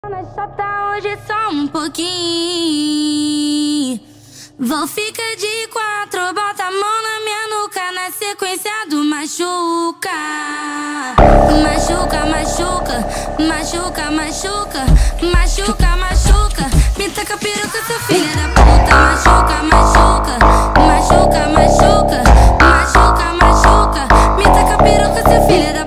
Mas só tá hoje só um pouquinho. Vou ficar de quatro, bota a mão na minha nuca, na sequência do machuca. Machuca, machuca, machuca, machuca, machuca, machuca. Me taca peruca, seu filho da puta. Machuca, machuca, machuca, machuca, machuca, machuca. Me taca peruca, seu filho da